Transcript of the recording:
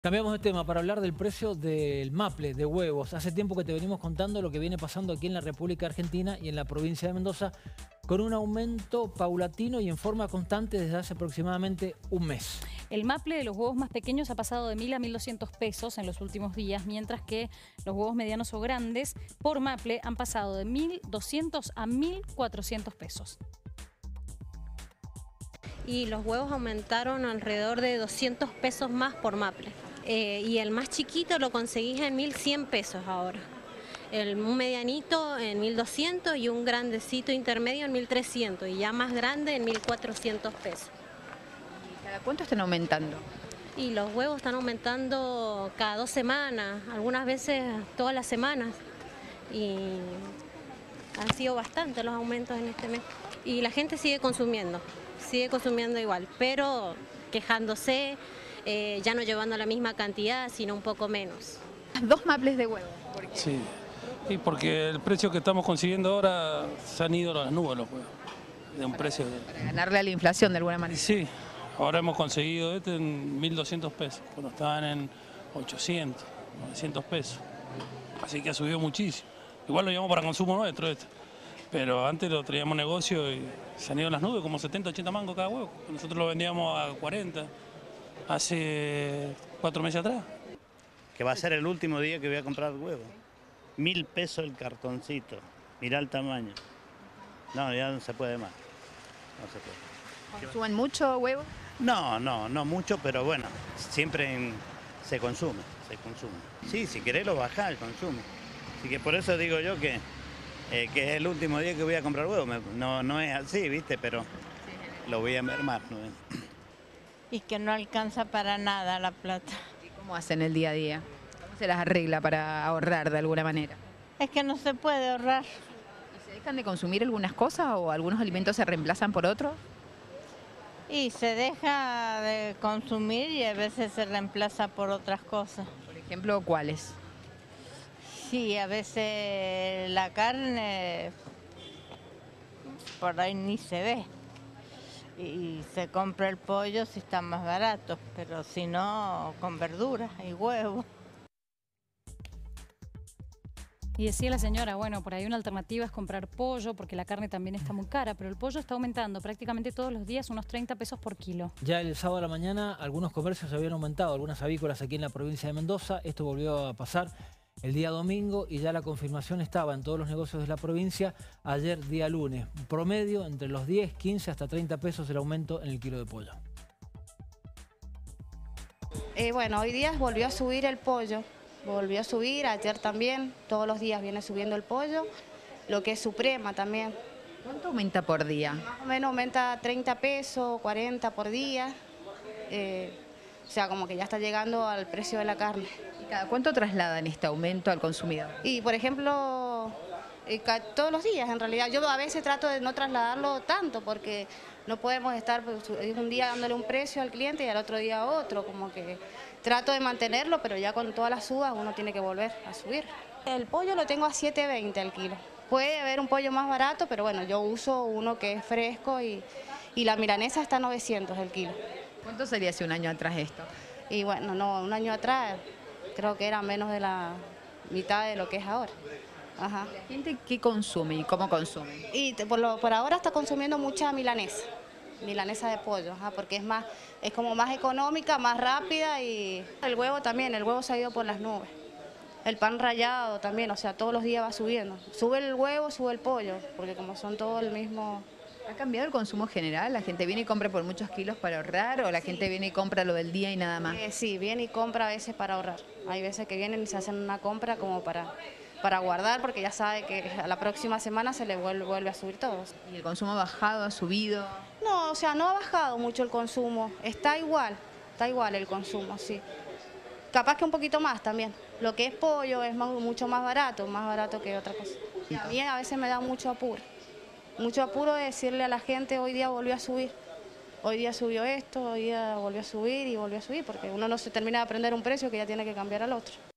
Cambiamos de tema para hablar del precio del maple, de huevos. Hace tiempo que te venimos contando lo que viene pasando aquí en la República Argentina y en la provincia de Mendoza, con un aumento paulatino y en forma constante desde hace aproximadamente un mes. El maple de los huevos más pequeños ha pasado de 1.000 a 1.200 pesos en los últimos días, mientras que los huevos medianos o grandes por maple han pasado de 1.200 a 1.400 pesos. Y los huevos aumentaron alrededor de 200 pesos más por maple. Y el más chiquito lo conseguís en 1.100 pesos ahora. Un medianito en 1.200 y un grandecito intermedio en 1.300 y ya más grande en 1.400 pesos. ¿Y cada cuánto están aumentando? Y los huevos están aumentando cada 2 semanas, algunas veces todas las semanas. Y han sido bastantes los aumentos en este mes. Y la gente sigue consumiendo igual, pero quejándose, ya no llevando la misma cantidad, sino un poco menos. 2 maples de huevo. ¿Por qué? Sí, y porque el precio que estamos consiguiendo ahora se han ido a las nubes los huevos. De un precio Para ganarle a la inflación de alguna manera. Sí, ahora hemos conseguido este en 1.200 pesos, cuando estaban en 800, 900 pesos. Así que ha subido muchísimo. Igual lo llevamos para consumo nuestro este. Pero antes lo traíamos negocio y se han ido a las nubes, como 70, 80 mangos cada huevo. Nosotros lo vendíamos a 40 hace 4 meses atrás. Que va a ser el último día que voy a comprar huevo. 1.000 pesos el cartoncito. Mirá el tamaño. No, ya no se puede más. No se puede. ¿Consumen mucho huevo? No mucho, pero bueno, siempre se consume. Sí, si querés lo bajás el consumo. Así que por eso digo yo que es el último día que voy a comprar huevo. No es así, ¿viste? Pero lo voy a mermar, ¿no? Y que no alcanza para nada la plata. ¿Y cómo hacen el día a día? ¿Cómo se las arregla para ahorrar de alguna manera? Es que no se puede ahorrar. ¿Y se dejan de consumir algunas cosas o algunos alimentos se reemplazan por otros? Y se deja de consumir y a veces se reemplaza por otras cosas. Por ejemplo, ¿cuáles? Sí, a veces la carne por ahí ni se ve. Y se compra el pollo si está más barato, pero si no, con verduras y huevos. Y decía la señora, bueno, por ahí una alternativa es comprar pollo, porque la carne también está muy cara, pero el pollo está aumentando prácticamente todos los días unos 30 pesos por kilo. Ya el sábado a la mañana algunos comercios habían aumentado, algunas avícolas aquí en la provincia de Mendoza. Esto volvió a pasar el día domingo y ya la confirmación estaba en todos los negocios de la provincia ayer día lunes. Promedio entre los 10, 15 hasta 30 pesos el aumento en el kilo de pollo. Bueno, hoy día volvió a subir el pollo, volvió a subir, ayer también, todos los días viene subiendo el pollo, lo que es suprema también. ¿Cuánto aumenta por día? Más o menos aumenta 30 pesos, 40 por día, o sea, como que ya está llegando al precio de la carne. ¿Y cada cuánto trasladan este aumento al consumidor? Y por ejemplo, todos los días en realidad. Yo a veces trato de no trasladarlo tanto porque no podemos estar un día dándole un precio al cliente y al otro día otro. Como que trato de mantenerlo, pero ya con todas las subas uno tiene que volver a subir. El pollo lo tengo a 7.20 al kilo. Puede haber un pollo más barato, pero bueno, yo uso uno que es fresco y la milanesa está a 900 el kilo. ¿Cuánto sería hace un año atrás esto? Y bueno, no, un año atrás creo que era menos de la mitad de lo que es ahora. Ajá. ¿La gente qué consume y cómo consume? Y por ahora está consumiendo mucha milanesa de pollo, porque es como más económica, más rápida, y el huevo también, el huevo se ha ido por las nubes. El pan rallado también, o sea, todos los días va subiendo. Sube el huevo, sube el pollo, porque como son todos el mismo. ¿Ha cambiado el consumo general? ¿La gente viene y compra por muchos kilos para ahorrar o la gente viene y compra lo del día y nada más? Sí, viene y compra a veces para ahorrar. Hay veces que vienen y se hacen una compra como para guardar, porque ya sabe que a la próxima semana se le vuelve a subir todo. ¿Y el consumo ha bajado, ha subido? No, o sea, no ha bajado mucho el consumo. Está igual el consumo, sí. Capaz que un poquito más también. Lo que es pollo es mucho más barato que otra cosa. Y a mí a veces me da mucho apuro de decirle a la gente hoy día volvió a subir. Hoy día subió esto, hoy día volvió a subir, porque uno no se termina de aprender un precio que ya tiene que cambiar al otro.